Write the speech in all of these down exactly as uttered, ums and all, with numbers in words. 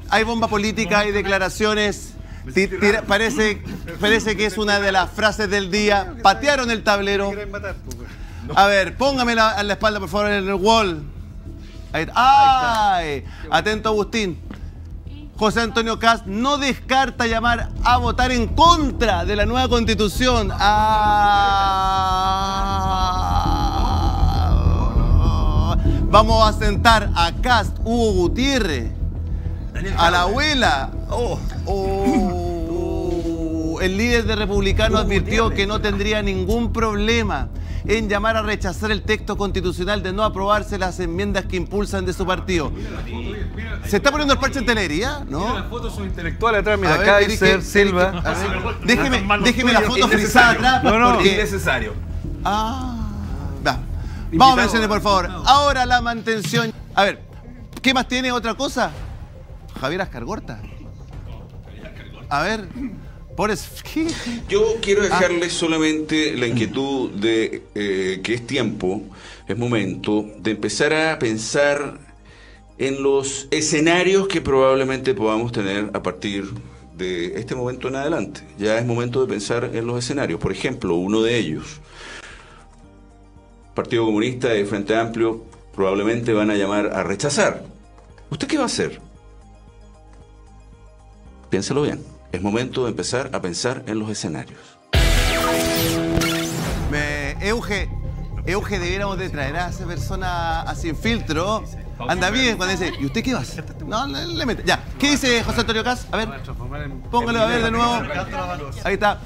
hay bomba política, hay declaraciones. Tira, parece, parece que es una de las frases del día. Patearon el tablero. A ver, póngamela a la espalda, por favor, en el wall. Ahí está. ¡Ay! Atento, Agustín. José Antonio Kast no descarta llamar a votar en contra de la nueva Constitución. Ah, vamos a sentar a Kast, Hugo Gutiérrez, a la abuela. Oh, oh. El líder de Republicanos advirtió que no tendría ningún problema en llamar a rechazar el texto constitucional de no aprobarse las enmiendas que impulsan de su partido. ¿Se está poniendo el parche en telería? ¿No? Mira, las fotos son intelectuales atrás, mira, Kaiser, Silva. Déjeme, déjeme la foto frisada atrás. No, no, porque... innecesario. Ah, va. Vamos a mencionar, por favor. Ahora la mantención. A ver, ¿qué más tiene? ¿Otra cosa? Javier Ascargorta. A ver. Por eso... Yo quiero dejarles ah. solamente la inquietud de eh, que es tiempo, es momento de empezar a pensar en los escenarios que probablemente podamos tener a partir de este momento en adelante. Ya es momento de pensar en los escenarios. Por ejemplo, uno de ellos, Partido Comunista y Frente Amplio probablemente van a llamar a rechazar. ¿Usted qué va a hacer? Piénselo bien. Es momento de empezar a pensar en los escenarios. Me, Euge, Euge, debiéramos de traer a esa persona a Sin Filtro. Anda bien cuando dice, ¿y usted qué va a hacer? No, le, le mete. Ya, ¿qué dice José Antonio Kast? A ver, póngalo a ver de nuevo. Ahí está.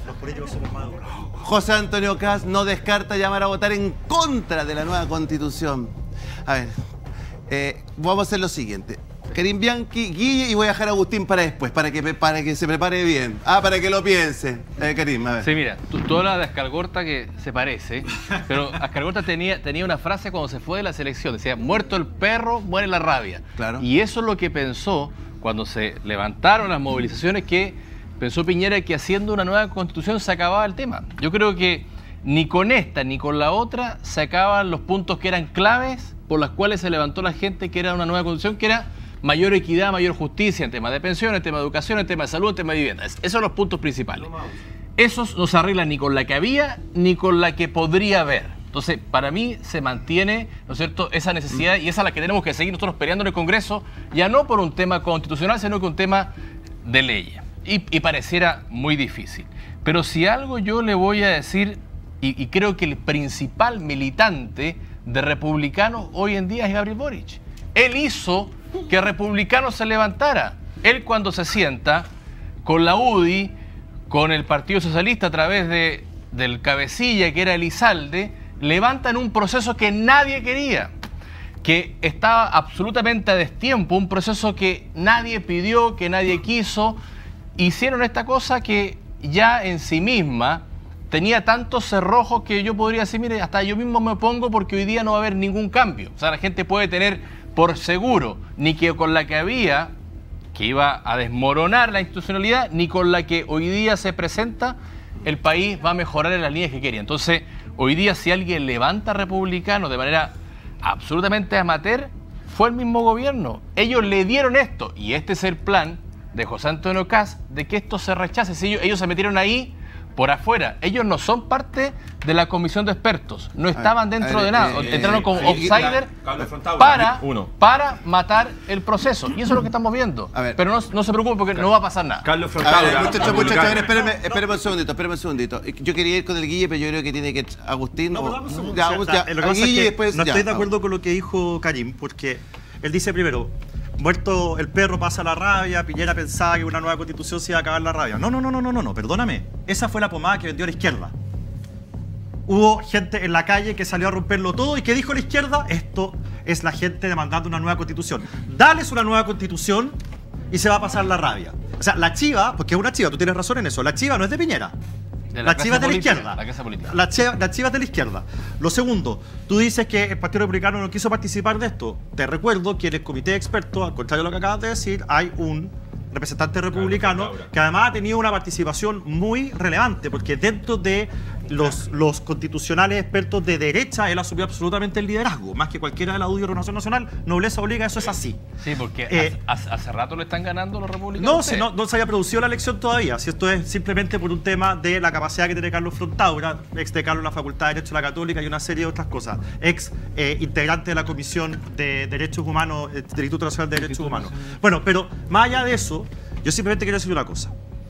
José Antonio Kast no descarta llamar a votar en contra de la nueva Constitución. A ver, eh, vamos a hacer lo siguiente. Karim Bianchi, Guille, y voy a dejar a Agustín para después, para que, para que se prepare bien. Ah, para que lo piense. Eh, Karim, a ver. Sí, mira, tú, tú hablas de Ascargorta que se parece, pero Ascargorta tenía, tenía una frase cuando se fue de la selección, decía, muerto el perro, muere la rabia. Claro. Y eso es lo que pensó cuando se levantaron las movilizaciones, que pensó Piñera que haciendo una nueva constitución se acababa el tema. Yo creo que ni con esta ni con la otra se acaban los puntos que eran claves por las cuales se levantó la gente, que era una nueva constitución, que era mayor equidad, mayor justicia en temas de pensiones, en temas de educación, en temas de salud, en temas de vivienda. Esos son los puntos principales. Esos no se arreglan ni con la que había, ni con la que podría haber. Entonces, para mí se mantiene, ¿no es cierto?, esa necesidad, y esa es la que tenemos que seguir nosotros peleando en el Congreso, ya no por un tema constitucional, sino que un tema de ley. Y, y pareciera muy difícil. Pero si algo yo le voy a decir, y, y creo que el principal militante de Republicanos hoy en día es Gabriel Boric. Él hizo que Republicanos se levantara. Él, cuando se sienta con la U D I, con el Partido Socialista a través de, del cabecilla que era Elizalde, levantan un proceso que nadie quería, que estaba absolutamente a destiempo, un proceso que nadie pidió, que nadie quiso. Hicieron esta cosa que ya en sí misma tenía tantos cerrojos que yo podría decir, mire, hasta yo mismo me opongo porque hoy día no va a haber ningún cambio. O sea, la gente puede tener por seguro, ni que con la que había, que iba a desmoronar la institucionalidad, ni con la que hoy día se presenta, el país va a mejorar en las líneas que quería. Entonces, hoy día si alguien levanta a Republicanos de manera absolutamente amateur, fue el mismo gobierno. Ellos le dieron esto, y este es el plan de José Antonio Kast, de que esto se rechace. Si ellos, ellos se metieron ahí por afuera. Ellos no son parte de la comisión de expertos. No estaban dentro de nada. Entraron como outsider para, para matar el proceso. Y eso es lo que estamos viendo. Pero no, no se preocupen porque no va a pasar nada. Carlos Frontado. Muchachos, muchachos, espérenme, espérenme un segundito, espérenme un segundito. Yo quería ir con el Guille, pero yo creo que tiene que... Agustín... No, o, ya, o sea, ya, lo que pasa Guille, es que después, no ya, estoy de acuerdo con lo que dijo Karim, porque él dice primero, muerto el perro pasa la rabia, Piñera pensaba que una nueva constitución se iba a acabar la rabia. No, no, no, no, no, no, no, perdóname. Esa fue la pomada que vendió la izquierda. Hubo gente en la calle que salió a romperlo todo y que dijo la izquierda, esto es la gente demandando una nueva constitución. Dales una nueva constitución y se va a pasar la rabia. O sea, la chiva, porque es una chiva, tú tienes razón en eso, la chiva no es de Piñera. De la, la chiva es de la izquierda. La, casa política. La, chiva, la chiva es de la izquierda. Lo segundo, tú dices que el Partido Republicano no quiso participar de esto. Te recuerdo que en el comité de expertos, al contrario de lo que acabas de decir, hay un representante republicano que además ha tenido una participación muy relevante, porque dentro de los, los constitucionales expertos de derecha, él asumió absolutamente el liderazgo, más que cualquiera de la U D I o Renovación Nacional, nobleza obliga, eso es así. Sí, porque eh, hace, hace rato le están ganando los republicanos. No, si no, no se haya producido la elección todavía, si esto es simplemente por un tema de la capacidad que tiene Carlos Frontaura, ex decano de la Facultad de Derecho de la Católica y una serie de otras cosas, ex eh, integrante de la Comisión de Derechos Humanos, del Instituto Nacional de Derechos Humanos. Bueno, pero más allá de eso, yo simplemente quiero decir una cosa.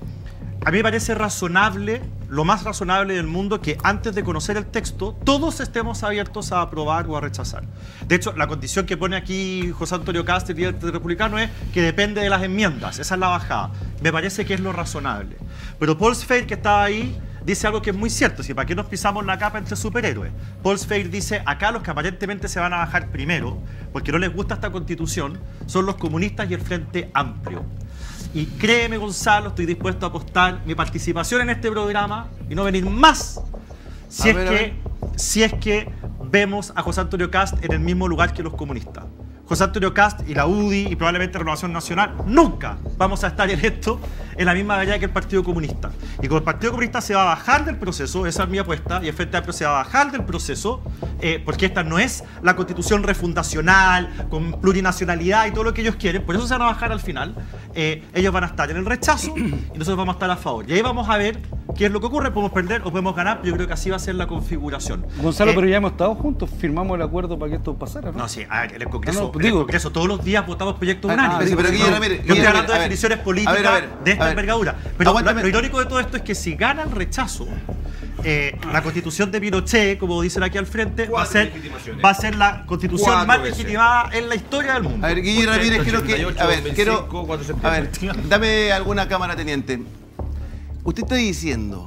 A mí me parece razonable, lo más razonable del mundo, que antes de conocer el texto, todos estemos abiertos a aprobar o a rechazar. De hecho, la condición que pone aquí José Antonio Kast, el líder republicano, es que depende de las enmiendas. Esa es la bajada. Me parece que es lo razonable. Pero Paul Sfeir, que estaba ahí, dice algo que es muy cierto. Si ¿para qué nos pisamos la capa entre superhéroes? Paul Sfeir dice, acá los que aparentemente se van a bajar primero, porque no les gusta esta constitución, son los comunistas y el Frente Amplio. Y créeme, Gonzalo, estoy dispuesto a apostar mi participación en este programa y no venir más si, es, ver, que, si es que vemos a José Antonio Kast en el mismo lugar que los comunistas. José Antonio Kast y la U D I y probablemente Renovación Nacional, nunca vamos a estar en esto en la misma vereda que el Partido Comunista. Y como el Partido Comunista se va a bajar del proceso, esa es mi apuesta, y el Frente Amplio se va a bajar del proceso, eh, porque esta no es la constitución refundacional, con plurinacionalidad y todo lo que ellos quieren, por eso se van a bajar al final, eh, ellos van a estar en el rechazo y nosotros vamos a estar a favor. Y ahí vamos a ver qué es lo que ocurre, podemos perder o podemos ganar, pero yo creo que así va a ser la configuración. Gonzalo, eh, pero ya hemos estado juntos, firmamos el acuerdo para que esto pasara, ¿no? No, sí, a ver, en el Congreso, No, no, en el digo, Congreso todos los días votamos proyectos Ah, unánimes. sí, pero no, Guille Ramírez, yo Guille estoy hablando de Ramírez, definiciones a ver, políticas a ver, a ver, de esta a ver. envergadura. Pero Aguántame. lo, lo irónico de todo esto es que si gana el rechazo, eh, la constitución de Pinochet, como dicen aquí al frente, va a ser, va a ser la constitución Cuatro más veces. legitimada en la historia del mundo. A ver, Guille Porque- Ramírez, quiero que. A ver, quiero. veinticinco, cuatro de A ver, septiembre. dame alguna cámara, teniente. Usted está diciendo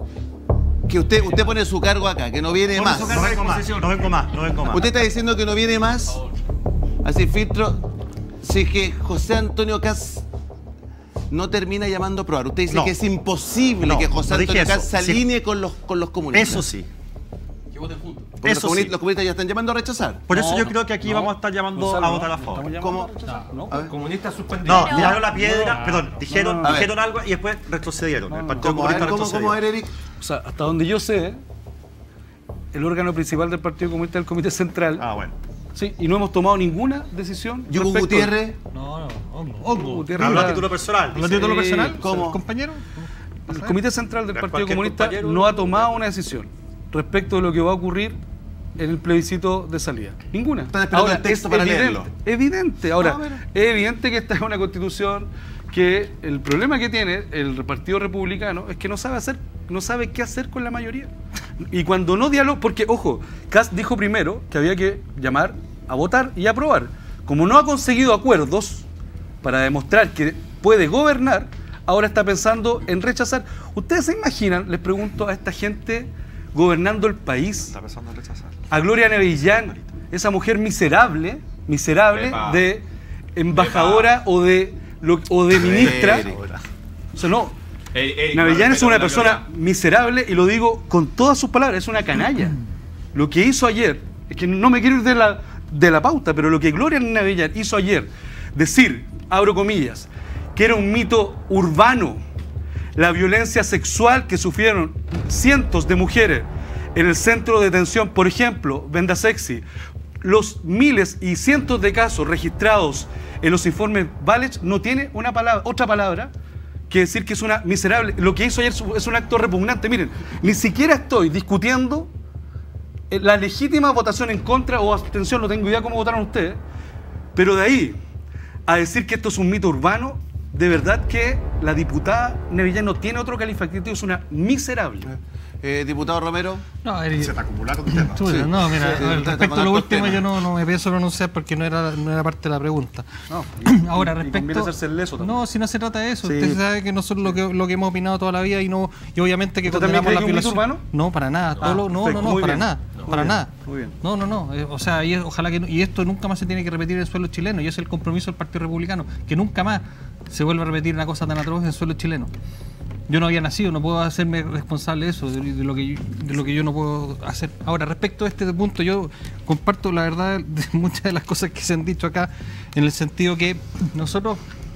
que usted, usted pone su cargo acá, que no viene No, más. no vengo más, no vengo más, no vengo más. Usted está diciendo que no viene más. Así filtro. Si es que José Antonio Kast no termina llamando a probar. Usted dice No. que es imposible No, que José no dije Antonio Kast eso. se Sí. alinee con los, con los comunistas. Eso sí. Porque Eso los, comuni- sí. los comunistas ya están llamando a rechazar. Por eso No, yo creo que aquí no, vamos a estar llamando Gonzalo, a votar a no, favor. estamos ¿Cómo? llamando a rechazar, ¿no? A ver. Comunista suspendido. No, tiraron la piedra, no, perdón, dijeron, no, no. dijeron algo y después retrocedieron. El Partido ¿Cómo? A ver, Comunista ¿cómo, retrocedió. cómo, a ver, Eric? O sea, hasta donde yo sé, el órgano principal del Partido Comunista es el Comité Central. Ah, bueno. Sí, y no hemos tomado ninguna decisión. Yugo respecto- Gutiérrez. No, no, hongo. hongo. Gutiérrez, Hablo a ¿verdad? título personal. ¿Lo título Sí, personal? ¿cómo? ¿Compañero? El Comité Central del Pero Partido cualquier Comunista compañero- no ha tomado una decisión respecto de lo que va a ocurrir en el plebiscito de salida. Ninguna. Están esperando el texto es para evidente, leerlo. evidente. Ahora, Ah, bueno. es evidente que esta es una constitución que el problema que tiene el Partido Republicano es que no sabe hacer, no sabe qué hacer con la mayoría. Y cuando no dialoga, porque, ojo, Kast dijo primero que había que llamar a votar y aprobar. Como no ha conseguido acuerdos para demostrar que puede gobernar, ahora está pensando en rechazar. ¿Ustedes se imaginan, les pregunto a esta gente, gobernando el país, Está pensando en rechazar. a Gloria Nevillán, esa mujer miserable, miserable Epa. de embajadora o de, lo- o de ministra? Eric. O sea, no, Ey, ey, Navellán no, es una respeto, persona Gloria. miserable y lo digo con todas sus palabras, es una canalla. Lo que hizo ayer, es que no me quiero ir de la, de la pauta, pero lo que Gloria Navellán hizo ayer, decir, abro comillas, que era un mito urbano, la violencia sexual que sufrieron cientos de mujeres en el centro de detención, por ejemplo, Venda Sexy, los miles y cientos de casos registrados en los informes Valech, no tiene una palabra, otra palabra que decir que es una miserable. Lo que hizo ayer es un acto repugnante. Miren, ni siquiera estoy discutiendo la legítima votación en contra o abstención, no tengo idea cómo votaron ustedes, pero de ahí a decir que esto es un mito urbano, de verdad que la diputada Nevillán no tiene otro calificativo, es una miserable. Eh, diputado Romero. No, Eric, Se te acumularon temas. chuta, Sí. no, mira, Sí, a ver, está- está respecto con a lo hartos último temas. yo no, no me pienso pronunciar porque no era, no era parte de la pregunta. No, Ahora, y respecto... conviene hacerse el leso también. No, si no se trata de eso. Sí. Usted sabe que nosotros lo que, lo que hemos opinado toda la vida y no y obviamente que ¿Usted también condenamos cree la que es un violación. mito urbano? No, para nada. Todo Ah, lo- no, perfecto, no, no, muy para bien. nada. Muy Para bien, nada. muy bien. No, no, no. Eh, O sea, y es- ojalá que no- y esto nunca más se tiene que repetir en el suelo chileno. Y ese es el compromiso del Partido Republicano, que nunca más se vuelva a repetir una cosa tan atroz en el suelo chileno. Yo no había nacido, no puedo hacerme responsable de eso, de, de lo que yo, de lo que yo no puedo hacer. Ahora, respecto a este punto, yo comparto la verdad de muchas de las cosas que se han dicho acá, en el sentido que nosotros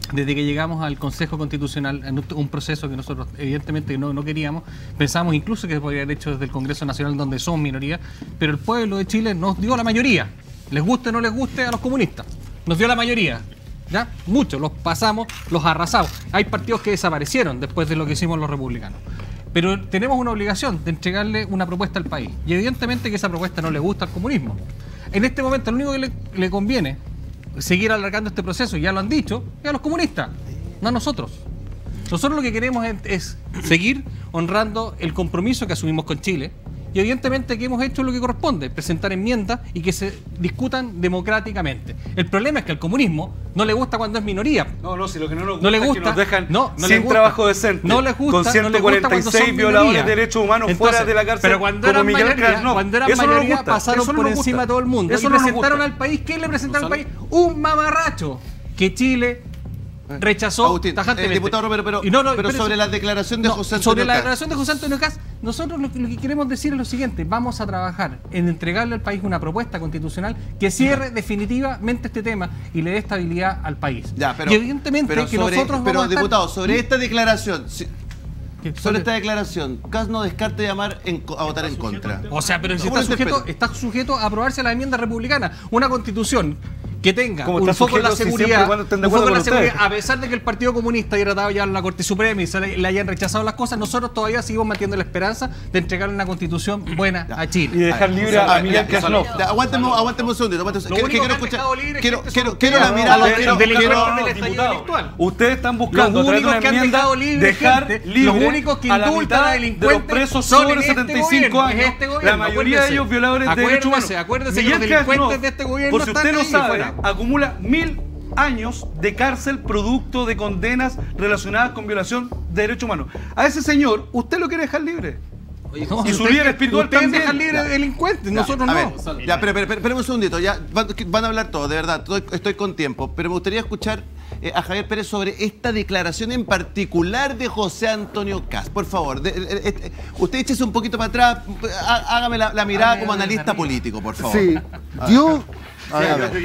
desde que llegamos al Consejo Constitucional, en un proceso que nosotros evidentemente no, no queríamos, pensamos incluso que se podría haber hecho desde el Congreso Nacional, donde somos minoría, pero el pueblo de Chile nos dio la mayoría, les guste o no les guste a los comunistas, nos dio la mayoría, ¿ya? Muchos, los pasamos, los arrasamos. Hay partidos que desaparecieron después de lo que hicimos los republicanos. Pero tenemos una obligación de entregarle una propuesta al país, y evidentemente que esa propuesta no le gusta al comunismo. En este momento lo único que le, le conviene seguir alargando este proceso, ya lo han dicho, es a los comunistas, no a nosotros. Nosotros lo que queremos es, es seguir honrando el compromiso que asumimos con Chile, y evidentemente que hemos hecho lo que corresponde, presentar enmiendas y que se discutan democráticamente. El problema es que al comunismo no le gusta cuando es minoría. No, no, si lo que no nos gusta, no le gusta es que nos dejan no, no sin gusta, trabajo decente, no les gusta, con ciento cuarenta y seis no violadores de derechos humanos. Entonces, fuera de la cárcel, pero cuando como eran Miguel mayoría, Krasnov. cuando eran Eso no mayoría nos gusta, pasaron eso no por nos encima gusta. a todo el mundo. Eso y no nos presentaron gusta. al país, ¿qué le presentaron al país? Un mamarracho que Chile rechazó Agustín, tajantemente. eh, diputado, pero, pero, Y no, no, pero pero sobre eso- la declaración de no, José Antonio sobre la Kast. declaración de José Antonio Kast, nosotros lo, que- lo que queremos decir es lo siguiente: vamos a trabajar en entregarle al país una propuesta constitucional que cierre definitivamente este tema y le dé estabilidad al país. Ya, pero, y evidentemente pero que sobre- nosotros pero vamos a estar- diputado, sobre esta declaración, si- que- sobre esta declaración, Kast no descarta llamar en co- a votar en contra. O sea, pero si ¿Cómo está lo sujeto, interpreta? está sujeto a aprobarse la enmienda republicana. Una constitución que tenga Como un está foco en la sujeto si siempre y seguridad, cuando estén de un foco acuerdo en la con seguridad, ustedes. a pesar de que el Partido Comunista haya tratado ya en la Corte Suprema y se le, le hayan rechazado las cosas, nosotros todavía seguimos manteniendo la esperanza de entregarle una constitución buena a Y Chile. dejar libre Ah, a Miguel ya, Krasnov. ya, Aguánteme, aguánteme un segundito. aguánteme un Lo segundito. único Quiero que han escuchar. dejado libre, Quiero, gente, quiero, son quiero la ustedes. mirada. Los quiero- delincuentes quiero- del estallido Diputado, delictual. ustedes están buscando Los a través de únicos una que han enmienda dejado libre dejar gente, libre los únicos que a la indultan mitad a de los delincuentes presos son sobre en este setenta y cinco gobierno, años, es este la gobierno, mayoría de acuérdese. ellos violadores de derechos humanos. Acuérdese, acuérdese que Miguel los delincuentes Krasnov, de este gobierno por si usted están no ahí sabe, afuera. acumula mil años de cárcel producto de condenas relacionadas con violación de derechos humanos. A ese señor, usted lo quiere dejar libre. No, Y su ustedes- líder espiritual ustedes también. dejan libre Ya. de delincuentes, Ya, nosotros a no. ver, ya, pero, pero, pero, pero un segundito, ya van, van a hablar todos, de verdad, estoy, estoy con tiempo, pero me gustaría escuchar eh, a Javier Pérez sobre esta declaración en particular de José Antonio Kast. Por favor, de- de- de- usted échese un poquito para atrás, há- hágame la, la mirada Hable como desde analista arriba. político, por favor. Sí, Dios. A ver, a ver.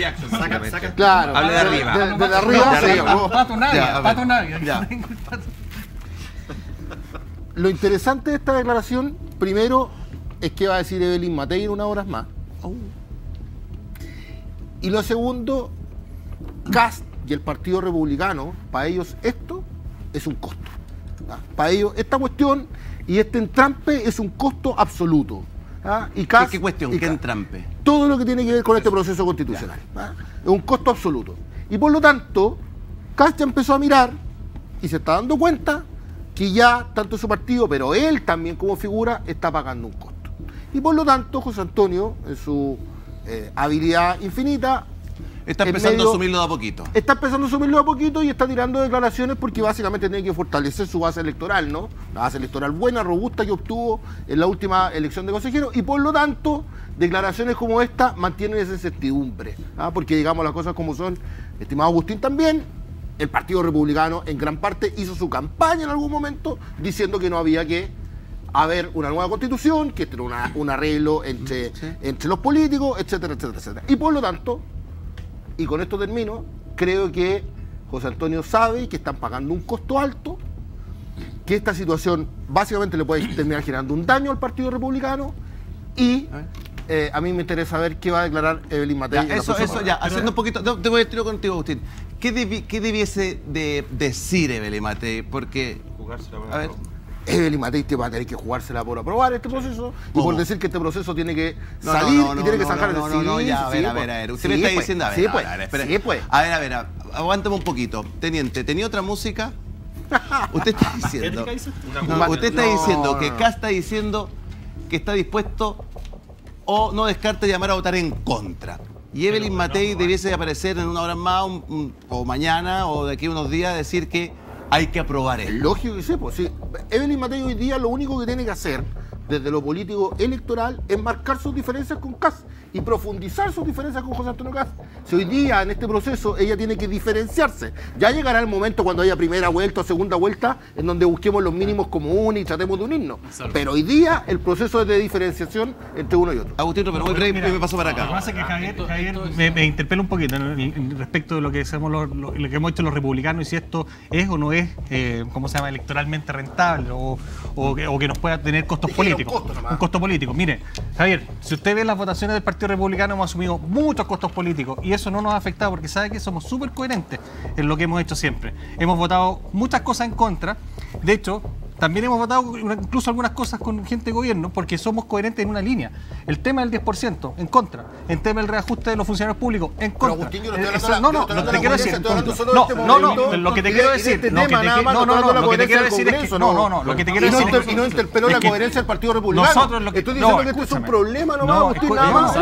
Claro, Hable de arriba. De, de- de arriba, De sí, arriba. no. Pato Navia, Ya, a ver. Pato Navia. Ya. Lo interesante de esta declaración, primero, es que va a decir Evelyn Matei en unas horas más. Y lo segundo, Kast y el Partido Republicano, para ellos esto es un costo. ¿Ah? Para ellos esta cuestión y este entrampe es un costo absoluto. ¿Ah? Y ¿Qué, Kast, qué cuestión? y ¿Qué Kast. entrampe? Todo lo que tiene que ver con este proceso constitucional. ¿Ah? Es un costo absoluto. Y por lo tanto, Kast ya empezó a mirar y se está dando cuenta que ya tanto su partido, pero él también como figura, está pagando un costo. Y por lo tanto, José Antonio, en su eh, habilidad infinita, Está en empezando medio- a asumirlo de a poquito. está empezando a asumirlo a poquito y está tirando declaraciones porque básicamente tiene que fortalecer su base electoral, ¿no? La base electoral buena, robusta que obtuvo en la última elección de consejeros y por lo tanto declaraciones como esta mantienen esa incertidumbre, ¿ah? Porque digamos las cosas como son, estimado Agustín también, el Partido Republicano en gran parte hizo su campaña en algún momento diciendo que no había que haber una nueva constitución, que este era una- un arreglo entre, entre los políticos, etcétera, etcétera, etcétera. Y por lo tanto, y con esto termino, creo que José Antonio sabe que están pagando un costo alto, que esta situación básicamente le puede terminar generando un daño al Partido Republicano y eh, a mí me interesa ver qué va a declarar Evelyn Matei. Ya, en la eso, próxima eso, hora. ya, haciendo un poquito, te te voy a tiro contigo, Agustín. ¿Qué, debi- qué debiese de decir Evelyn Matei? Porque, a ver, Evelyn Matei te va a tener que jugársela por aprobar este proceso y ¿Cómo? por decir que este proceso tiene que no, salir no, no, y tiene que no, sacar no, el no, no, sí, ya, a sí, ver, a pues. ver, a ver. Usted Sí, me está pues. diciendo, a ver, Sí, a pues. ver, a ver, espere. Sí, pues. A ver, a ver, a- aguántame un poquito. Teniente, ¿tenía otra música? Usted está diciendo. No, usted está No, diciendo que no. Kast está diciendo que está dispuesto o no descarta llamar a votar en contra. Y Evelyn Matei debiese aparecer en una hora más, un- un- o mañana, o de aquí a unos días, decir que hay que aprobar Es esto. lógico que sí, pues sí. Evelyn Matei hoy día lo único que tiene que hacer, desde lo político electoral, enmarcar sus diferencias con Kast y profundizar sus diferencias con José Antonio Kast. Si hoy día, en este proceso, ella tiene que diferenciarse, ya llegará el momento cuando haya primera vuelta o segunda vuelta, en donde busquemos los mínimos comunes y tratemos de unirnos. Pero hoy día, el proceso es de diferenciación entre uno y otro. Agustín, pero muy breve, me paso para acá. Lo que pasa es que Javier, Javier me, me interpela un poquito en, en respecto de lo que, hacemos los, lo, lo que hemos hecho los republicanos y si esto es o no es, eh, ¿cómo se llama?, electoralmente rentable o, o, que, o que nos pueda tener costos políticos. Un costo, un costo político. Mire, Javier, si usted ve las votaciones del Partido Republicano, hemos asumido muchos costos políticos y eso no nos ha afectado porque sabe que somos súper coherentes en lo que hemos hecho siempre. Hemos votado muchas cosas en contra. De hecho, también hemos votado incluso algunas cosas con gente de gobierno porque somos coherentes en una línea. El tema del diez por ciento, en contra. El tema del reajuste de los funcionarios públicos, en contra. Agustín, yo no estoy Eso, no, no, lo que te quiero decir. No, no, no, lo que te quiero decir. No, no, no, lo que te quiero decir es que. No, no, no, lo que te quiero decir es que. Y no interpeló la coherencia del Partido Republicano. Nosotros lo que. Estoy diciendo que esto es un problema nomás, Agustín, nada más.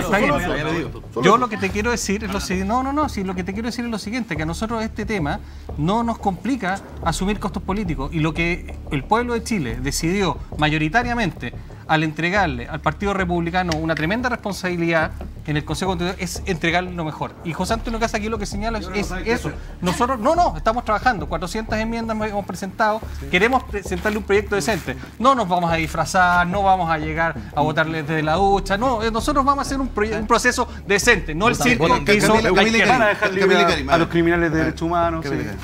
Yo lo que te quiero decir es lo siguiente. No, no, no, sí, lo que te quiero decir es lo siguiente, que a nosotros este tema no nos complica asumir costos políticos y lo que el pueblo de Chile decidió mayoritariamente al entregarle al Partido Republicano una tremenda responsabilidad en el Consejo Constitucional es entregarle lo mejor. Y José Antonio Kast aquí lo que señala es, es eso. Nosotros, no, no, estamos trabajando, cuatrocientas enmiendas hemos presentado, queremos presentarle un proyecto decente. No nos vamos a disfrazar, no vamos a llegar a votarle desde la ducha, no, nosotros vamos a hacer un, un proceso decente, no el circo que hizo la izquierda. A los criminales de derechos humanos.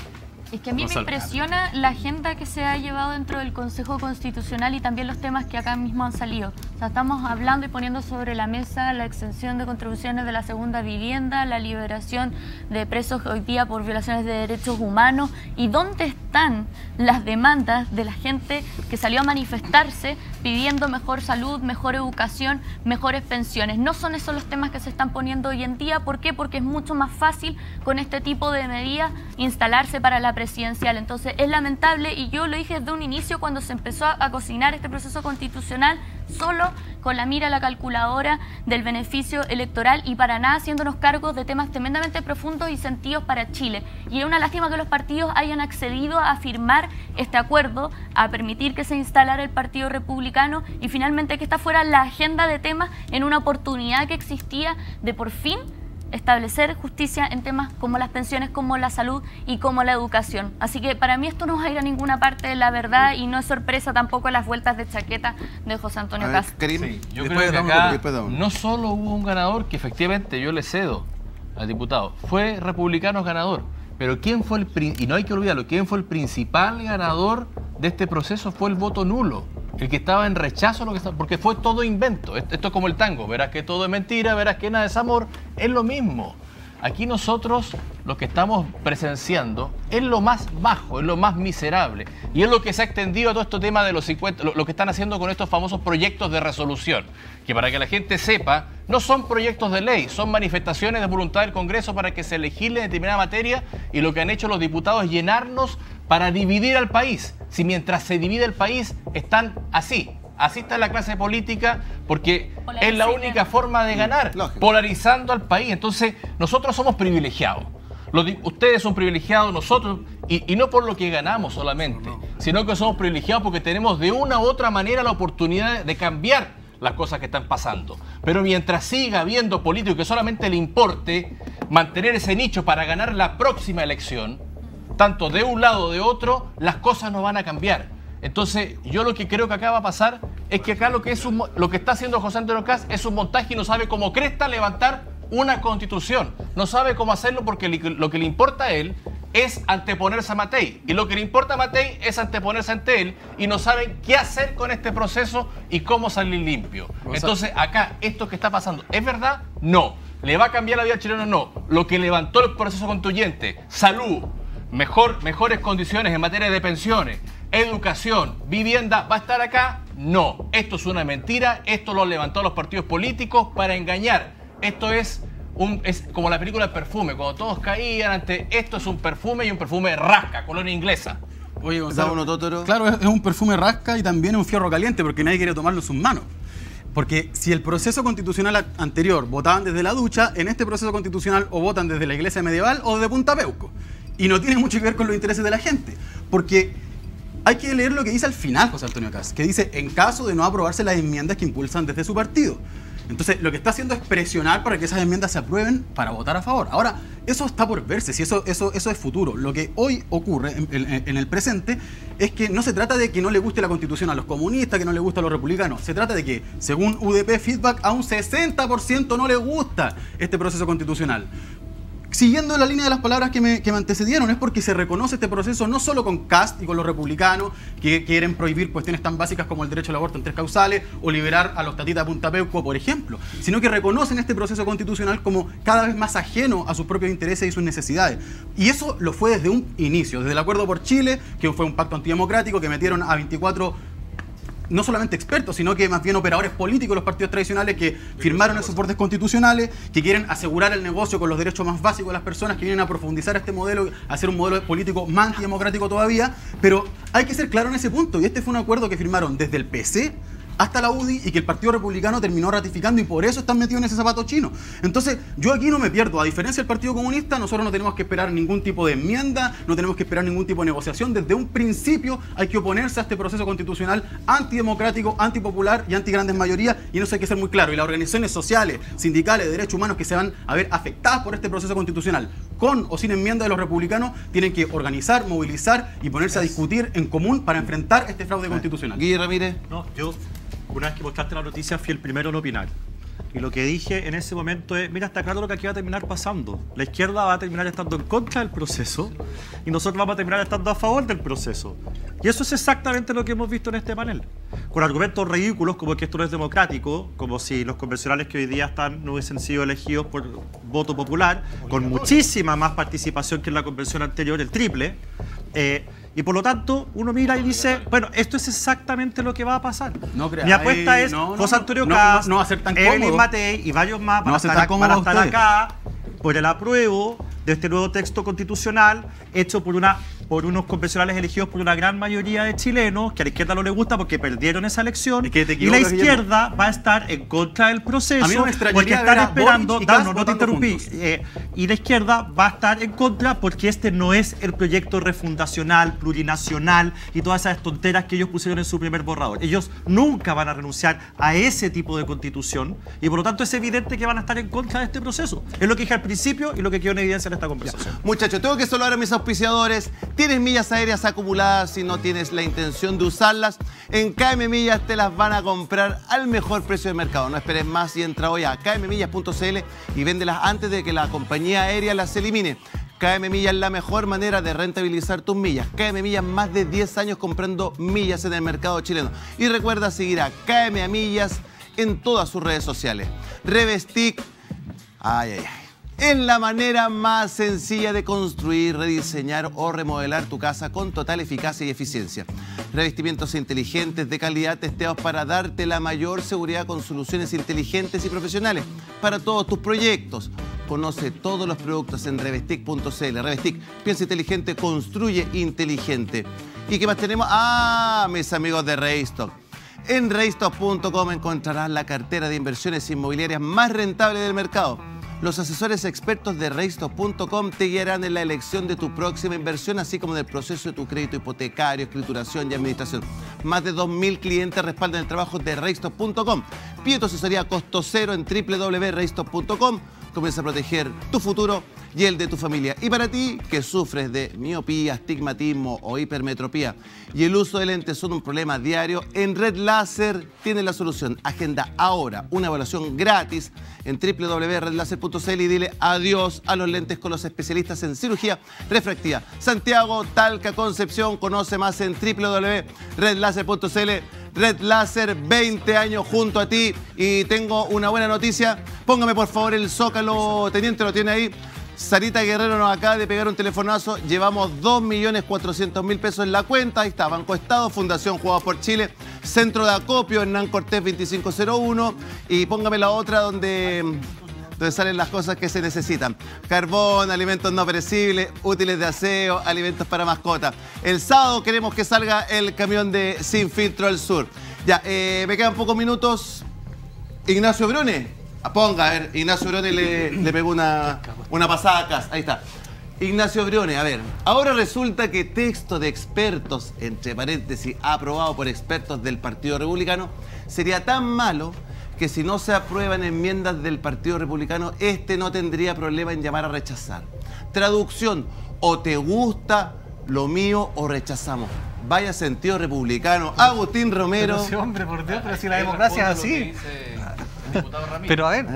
Es que a mí me impresiona la agenda que se ha llevado dentro del Consejo Constitucional y también los temas que acá mismo han salido. O sea, estamos hablando y poniendo sobre la mesa la exención de contribuciones de la segunda vivienda, la liberación de presos hoy día por violaciones de derechos humanos. ¿Y dónde están las demandas de la gente que salió a manifestarse pidiendo mejor salud, mejor educación, mejores pensiones? No son esos los temas que se están poniendo hoy en día. ¿Por qué? Porque es mucho más fácil con este tipo de medidas instalarse para la presidencial. Entonces es lamentable y yo lo dije desde un inicio cuando se empezó a, a cocinar este proceso constitucional solo con la mira a la calculadora del beneficio electoral y para nada haciéndonos cargos de temas tremendamente profundos y sentidos para Chile. Y es una lástima que los partidos hayan accedido a firmar este acuerdo, a permitir que se instalara el Partido Republicano y finalmente que esta fuera la agenda de temas en una oportunidad que existía de por fin establecer justicia en temas como las pensiones, como la salud y como la educación. Así que para mí esto no va a ir a ninguna parte de la verdad y no es sorpresa tampoco las vueltas de chaqueta de José Antonio Kast. Sí, yo creo que acá no solo hubo un ganador, que efectivamente yo le cedo al diputado, fue Republicanos ganador, pero ¿quién fue el, y no hay que olvidarlo, quién fue el principal ganador de este proceso? Fue el voto nulo. El que estaba en rechazo, lo que estaba, porque fue todo invento. Esto es como el tango, verás que todo es mentira, verás que nada es amor, es lo mismo. Aquí nosotros lo que estamos presenciando es lo más bajo, es lo más miserable. Y es lo que se ha extendido a todo este tema de los cincuenta, lo, lo que están haciendo con estos famosos proyectos de resolución. Que para que la gente sepa, no son proyectos de ley, son manifestaciones de voluntad del Congreso para que se legisle en determinada materia y lo que han hecho los diputados es llenarnos para dividir al país. Si mientras se divide el país están así, así está la clase política porque es la única forma de ganar, polarizando al país. Entonces nosotros somos privilegiados. Los, ustedes son privilegiados, nosotros, y, y no por lo que ganamos solamente, sino que somos privilegiados porque tenemos de una u otra manera la oportunidad de cambiar las cosas que están pasando. Pero mientras siga habiendo políticos que solamente le importe mantener ese nicho para ganar la próxima elección, tanto de un lado o de otro, las cosas no van a cambiar. Entonces, yo lo que creo que acá va a pasar es que acá lo que, es un, lo que está haciendo José Antonio Kast es un montaje y no sabe cómo cresta levantar una constitución. No sabe cómo hacerlo porque lo que le importa a él es anteponerse a Matei. Y lo que le importa a Matei es anteponerse ante él y no saben qué hacer con este proceso y cómo salir limpio. Entonces, acá, esto que está pasando, ¿es verdad? No. ¿Le va a cambiar la vida al chileno? No. Lo que levantó el proceso constituyente, salud, mejor, mejores condiciones en materia de pensiones, educación, vivienda, ¿va a estar acá? No. Esto es una mentira, esto lo levantó los partidos políticos para engañar. Esto es, un, es como la película El Perfume, cuando todos caían ante esto es un perfume y un perfume rasca, colonia inglesa. Oye, Gonzalo, claro, es, es un perfume rasca y también es un fierro caliente porque nadie quiere tomarlo en sus manos. Porque si el proceso constitucional anterior votaban desde la ducha, en este proceso constitucional o votan desde la iglesia medieval o desde Punta Peuco. Y no tiene mucho que ver con los intereses de la gente. Porque hay que leer lo que dice al final José Antonio Caz, que dice, en caso de no aprobarse las enmiendas que impulsan desde su partido. Entonces, lo que está haciendo es presionar para que esas enmiendas se aprueben para votar a favor. Ahora, eso está por verse, si eso, eso, eso es futuro. Lo que hoy ocurre en, en, en el presente es que no se trata de que no le guste la Constitución a los comunistas, que no le gusta a los republicanos. Se trata de que, según U D P Feedback, a un sesenta por ciento no le gusta este proceso constitucional. Siguiendo la línea de las palabras que me, que me antecedieron, es porque se reconoce este proceso no solo con Kast y con los republicanos que quieren prohibir cuestiones tan básicas como el derecho al aborto en tres causales o liberar a los tatitas de Punta Peuco, por ejemplo, sino que reconocen este proceso constitucional como cada vez más ajeno a sus propios intereses y sus necesidades. Y eso lo fue desde un inicio, desde el Acuerdo por Chile, que fue un pacto antidemocrático que metieron a veinticuatro no solamente expertos, sino que más bien operadores políticos de los partidos tradicionales que firmaron esos bordes constitucionales, que quieren asegurar el negocio con los derechos más básicos de las personas, que vienen a profundizar este modelo, a hacer un modelo político más antidemocrático todavía, pero hay que ser claro en ese punto, y este fue un acuerdo que firmaron desde el P C hasta la U D I y que el Partido Republicano terminó ratificando y por eso están metidos en ese zapato chino. Entonces, yo aquí no me pierdo. A diferencia del Partido Comunista, nosotros no tenemos que esperar ningún tipo de enmienda, no tenemos que esperar ningún tipo de negociación. Desde un principio hay que oponerse a este proceso constitucional antidemocrático, antipopular y antigrandes mayorías, y en eso hay que ser muy claro. Y las organizaciones sociales, sindicales, de derechos humanos que se van a ver afectadas por este proceso constitucional, con o sin enmienda de los republicanos, tienen que organizar, movilizar y ponerse a discutir en común para enfrentar este fraude constitucional. Guille Ramírez. No, yo... Una vez que mostraste la noticia, fui el primero en opinar. Y lo que dije en ese momento es, mira, está claro lo que aquí va a terminar pasando. La izquierda va a terminar estando en contra del proceso y nosotros vamos a terminar estando a favor del proceso. Y eso es exactamente lo que hemos visto en este panel. Con argumentos ridículos como que esto no es democrático, como si los convencionales que hoy día están no hubiesen sido elegidos por voto popular, con muchísima más participación que en la convención anterior, el triple. Eh, Y por lo tanto, uno mira y dice, bueno, esto es exactamente lo que va a pasar. No creas, Mi apuesta es, no, no, José Antonio no, Caz, no, no va a ser tan Evelyn cómodo. Matei y varios más van no a estar, van a estar acá por el apruebo de este nuevo texto constitucional hecho por una por unos convencionales elegidos por una gran mayoría de chilenos, que a la izquierda no le gusta porque perdieron esa elección, es que y la izquierda Guillermo. va a estar en contra del proceso, a mí no me porque están esperando, no, no te interrumpí, eh, y la izquierda va a estar en contra porque este no es el proyecto refundacional, plurinacional y todas esas tonteras que ellos pusieron en su primer borrador. Ellos nunca van a renunciar a ese tipo de constitución y por lo tanto es evidente que van a estar en contra de este proceso. Es lo que dije al principio y lo que quedó en evidencia en esta conversación. Ya. Muchachos, tengo que saludar a mis auspiciadores. ¿Tienes millas aéreas acumuladas y no tienes la intención de usarlas? En K M Millas te las van a comprar al mejor precio del mercado. No esperes más y entra hoy a k m millas punto c l y véndelas antes de que la compañía aérea las elimine. K M Millas es la mejor manera de rentabilizar tus millas. K M Millas, más de diez años comprando millas en el mercado chileno. Y recuerda seguir a K M Millas en todas sus redes sociales. Revestic, ay, ay, ay. Es la manera más sencilla de construir, rediseñar o remodelar tu casa con total eficacia y eficiencia. Revestimientos inteligentes de calidad testeados para darte la mayor seguridad con soluciones inteligentes y profesionales para todos tus proyectos. Conoce todos los productos en revestic punto c l. Revestic, piensa inteligente, construye inteligente. ¿Y qué más tenemos? Ah, mis amigos de Reistock. En reistock punto com encontrarás la cartera de inversiones inmobiliarias más rentable del mercado. Los asesores expertos de reistock punto com te guiarán en la elección de tu próxima inversión, así como en el proceso de tu crédito hipotecario, escrituración y administración. Más de dos mil clientes respaldan el trabajo de reistock punto com. Pide tu asesoría a costo cero en w w w punto reistock punto com. Comienza a proteger tu futuro y el de tu familia. Y para ti, que sufres de miopía, astigmatismo o hipermetropía y el uso de lentes son un problema diario, en Red Láser tienes la solución. Agenda ahora una evaluación gratis en w w w punto red láser punto c l y dile adiós a los lentes con los especialistas en cirugía refractiva. Santiago, Talca, Concepción, conoce más en w w w punto red láser punto c l. Red Láser, veinte años junto a ti. Y tengo una buena noticia. Póngame por favor el Zócalo, teniente, lo tiene ahí. Sarita Guerrero nos acaba de pegar un telefonazo. Llevamos dos millones cuatrocientos mil pesos en la cuenta. Ahí está, Banco Estado, Fundación Jugados por Chile, Centro de Acopio, Hernán Cortés veinticinco cero uno. Y póngame la otra donde... donde salen las cosas que se necesitan. Carbón, alimentos no perecibles, útiles de aseo, alimentos para mascotas. El sábado queremos que salga el camión de Sin Filtro al Sur. Ya, eh, me quedan pocos minutos. Ignacio Brune. Ah, ponga, a ver, Ignacio Brune le, le pegó una, una pasada a Caz. Ahí está. Ignacio Briones, a ver, ahora resulta que texto de expertos, entre paréntesis, aprobado por expertos del Partido Republicano, sería tan malo que si no se aprueban enmiendas del Partido Republicano, este no tendría problema en llamar a rechazar. Traducción, o te gusta lo mío o rechazamos. Vaya sentido republicano. Agustín Romero. Pero si, hombre, por Dios, pero si la democracia es así. Pero a ver...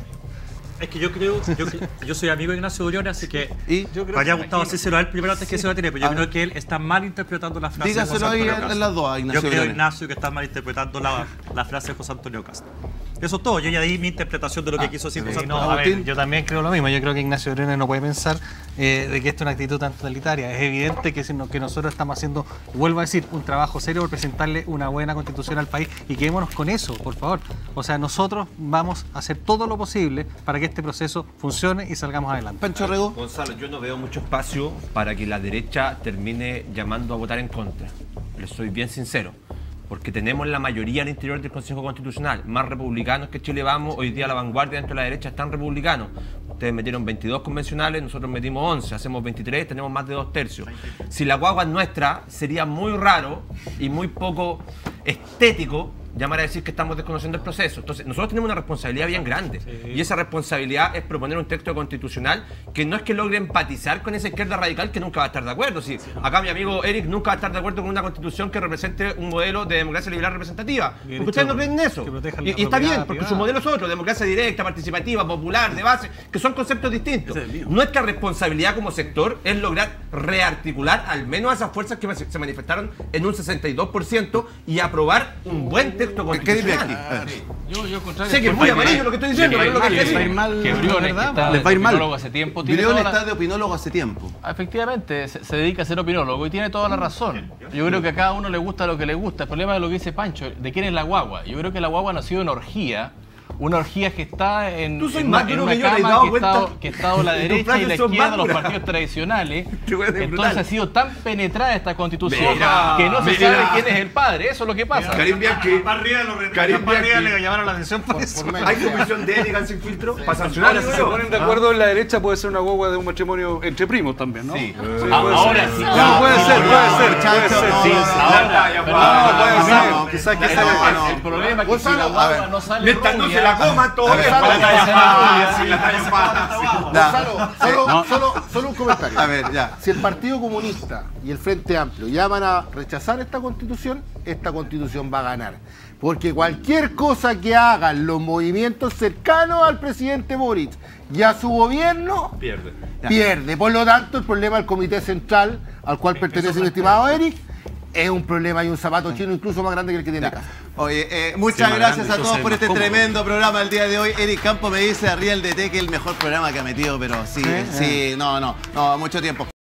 Es que yo creo, yo, yo soy amigo de Ignacio Briones, así que ¿Y? Yo creo me habría gustado hacérselo a él primero antes que se lo tiene, pero yo creo que él está mal interpretando la frase Dígaselo de José ahí Antonio en las dos, a Ignacio Yo creo, Briones. Ignacio, que está mal interpretando la, la frase de José Antonio Castro. Eso es todo, yo ya di mi interpretación de lo que ah, quiso decir José Antonio. No, a ver, yo también creo lo mismo, yo creo que Ignacio Briones no puede pensar eh, de que esto es una actitud tan totalitaria. Es evidente que, que nosotros estamos haciendo, vuelvo a decir, un trabajo serio por presentarle una buena constitución al país y quedémonos con eso, por favor. O sea, nosotros vamos a hacer todo lo posible para que este proceso funcione y salgamos adelante. Pancho Rego. Gonzalo, yo no veo mucho espacio para que la derecha termine llamando a votar en contra. Les soy bien sincero. Porque tenemos la mayoría al interior del Consejo Constitucional, más republicanos que Chile Vamos. Hoy día la vanguardia dentro de la derecha están republicanos. Ustedes metieron veintidós convencionales, nosotros metimos once, hacemos veintitrés, tenemos más de dos tercios. Si la guagua es nuestra, sería muy raro y muy poco estético llamar a decir que estamos desconociendo el proceso. Entonces, nosotros tenemos una responsabilidad bien grande. Sí. Y esa responsabilidad es proponer un texto constitucional que no es que logre empatizar con esa izquierda radical que nunca va a estar de acuerdo. Sí, acá mi amigo Eric nunca va a estar de acuerdo con una constitución que represente un modelo de democracia liberal representativa. Porque ustedes no creen en eso. Y, y está bien, porque su modelo es otro, democracia directa, participativa, popular, de base, que son conceptos distintos. Nuestra responsabilidad como sector es lograr rearticular al menos a esas fuerzas que se manifestaron en un sesenta y dos por ciento y aprobar un buen texto. ¿Qué dice aquí? Yo, yo contrario. Sé que es muy amarillo lo que estoy diciendo, pero lo que les va a ir mal. Que Briones, que está de opinólogo hace tiempo. Briones está de opinólogo hace tiempo. Efectivamente, se, se dedica a ser opinólogo y tiene toda la razón. Yo creo que a cada uno le gusta lo que le gusta. El problema es lo que dice Pancho, ¿de quién es la guagua? Yo creo que la guagua no ha sido una orgía. Una orgía gestada en, en, una, en una cama que ha estado, que estado la derecha y la izquierda, los partidos tradicionales. Entonces ha sido tan penetrada esta constitución mira, que no se mira. sabe quién es el padre. Eso es lo que pasa. Karim Bianchi. Karim Bianchi le llamaron la atención por, por eso. Por ¿Hay comisión de ética sin filtro? Para sancionar. Si se ponen de acuerdo en la derecha, puede ser una guagua de un matrimonio entre primos también, ¿no? Sí. sí ahora sí. No, puede ser, puede ser. Puede ser. Sí, ahora puede ser. Quizás que sea el problema es que si la guagua no sale rubia, la coma todo bien. Solo, solo, solo un comentario. A ver, ya. Si el Partido Comunista y el Frente Amplio llaman a rechazar esta constitución, esta constitución va a ganar. Porque cualquier cosa que hagan los movimientos cercanos al presidente Boric y a su gobierno, pierde. pierde. Por lo tanto, el problema del Comité Central, al cual pertenece el estimado Eric, es un problema y un zapato chino incluso más grande que el que tiene acá. Oye, eh, muchas sí, gracias grande, a todos por este cómodo. tremendo programa el día de hoy. Eric Campo me dice arriba el D T que es el mejor programa que ha metido, pero sí, ¿Eh? sí, no, no, no, mucho tiempo.